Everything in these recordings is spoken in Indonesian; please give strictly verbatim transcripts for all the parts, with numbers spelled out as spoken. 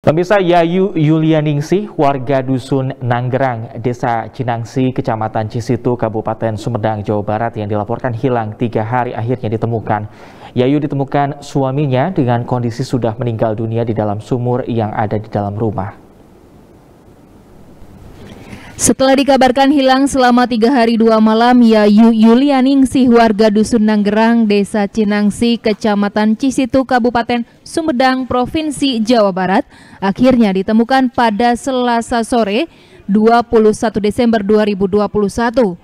Pemirsa, Yayu Yulianingsih, warga Dusun Nanggerang, Desa Cinangsi, Kecamatan Cisitu, Kabupaten Sumedang, Jawa Barat yang dilaporkan hilang tiga hari akhirnya ditemukan. Yayu ditemukan suaminya dengan kondisi sudah meninggal dunia di dalam sumur yang ada di dalam rumah. Setelah dikabarkan hilang selama tiga hari dua malam, Yayu Yulianingsih, warga Dusun Nanggerang, Desa Cinangsi, Kecamatan Cisitu, Kabupaten Sumedang, Provinsi Jawa Barat, akhirnya ditemukan pada Selasa sore, dua puluh satu Desember dua ribu dua puluh satu.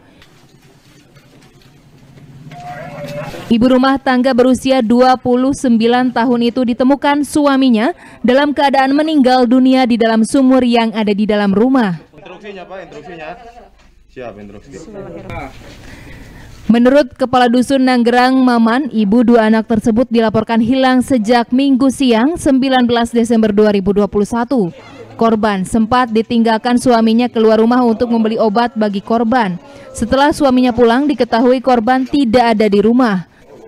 Ibu rumah tangga berusia dua puluh sembilan tahun itu ditemukan suaminya dalam keadaan meninggal dunia di dalam sumur yang ada di dalam rumah. Instruksinya Pak, instruksinya. Siap, instruksi. Menurut Kepala Dusun Nanggerang, Maman, ibu dua anak tersebut dilaporkan hilang sejak Minggu siang sembilan belas Desember dua ribu dua puluh satu. Korban sempat ditinggalkan suaminya keluar rumah untuk membeli obat bagi korban. Setelah suaminya pulang, diketahui korban tidak ada di rumah.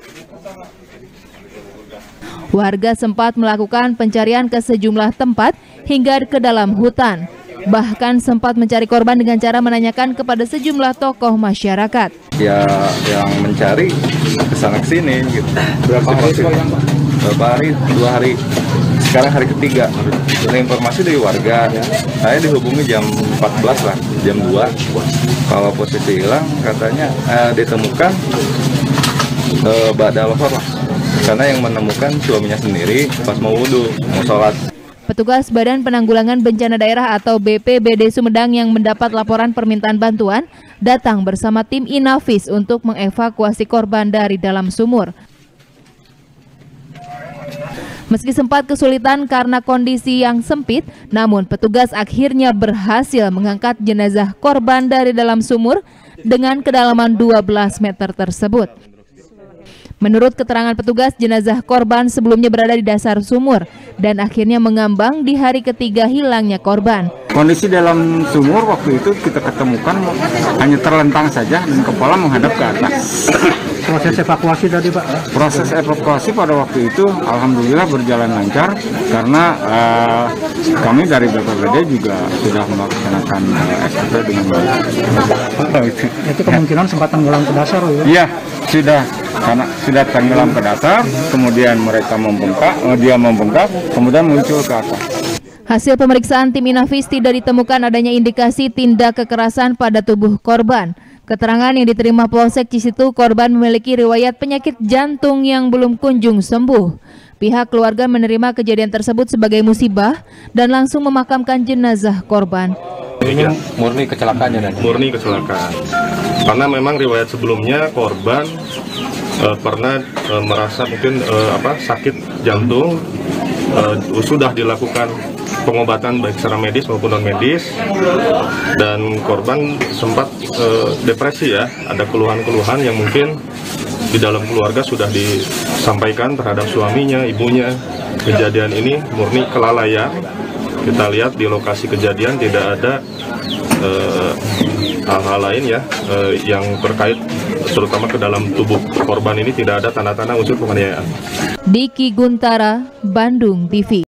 Warga sempat melakukan pencarian ke sejumlah tempat hingga ke dalam hutan. Bahkan sempat mencari korban dengan cara menanyakan kepada sejumlah tokoh masyarakat. Ya, yang mencari kesana kesini gitu. Berapa hari sekarang, Pak? Berapa hari? Dua hari. Sekarang hari ketiga. Ada informasi dari warga. Saya dihubungi jam empat belas lah, jam dua. Kalau posisi hilang, katanya eh, ditemukan eh, ba'da al-wafat lah. Karena yang menemukan suaminya sendiri pas mau wudhu, mau sholat. Petugas Badan Penanggulangan Bencana Daerah atau B P B D Sumedang yang mendapat laporan permintaan bantuan datang bersama tim Inavis untuk mengevakuasi korban dari dalam sumur. Meski sempat kesulitan karena kondisi yang sempit, namun petugas akhirnya berhasil mengangkat jenazah korban dari dalam sumur dengan kedalaman dua belas meter tersebut. Menurut keterangan petugas, jenazah korban sebelumnya berada di dasar sumur dan akhirnya mengambang di hari ketiga hilangnya korban. Kondisi dalam sumur waktu itu kita ketemukan hanya terlentang saja dan kepala menghadap ke atas. Proses evakuasi tadi Pak? Proses evakuasi pada waktu itu alhamdulillah berjalan lancar karena uh, kami dari B P B D juga sudah melaksanakan uh, S P P dengan baik. Itu kemungkinan sempat tenggelam ke dasar ya? Iya, sudah karena sudah tenggelam ke dasar, kemudian mereka membengkak, uh, dia membengkak, kemudian muncul ke atas. Hasil pemeriksaan tim Inavis tidak ditemukan adanya indikasi tindak kekerasan pada tubuh korban. Keterangan yang diterima Polsek Cisitu, korban memiliki riwayat penyakit jantung yang belum kunjung sembuh. Pihak keluarga menerima kejadian tersebut sebagai musibah dan langsung memakamkan jenazah korban. Ini murni kecelakaan ya, murni kecelakaan. Karena memang riwayat sebelumnya korban uh, pernah uh, merasa mungkin uh, apa sakit jantung, uh, sudah dilakukan pengobatan baik secara medis maupun non medis, dan korban sempat uh, depresi ya, ada keluhan-keluhan yang mungkin di dalam keluarga sudah disampaikan terhadap suaminya, ibunya. Kejadian ini murni kelalaian. Kita lihat di lokasi kejadian tidak ada hal-hal uh, lain ya uh, yang terkait terutama ke dalam tubuh korban ini, tidak ada tanda-tanda unsur penganiayaan. Diki Guntara, Bandung T V.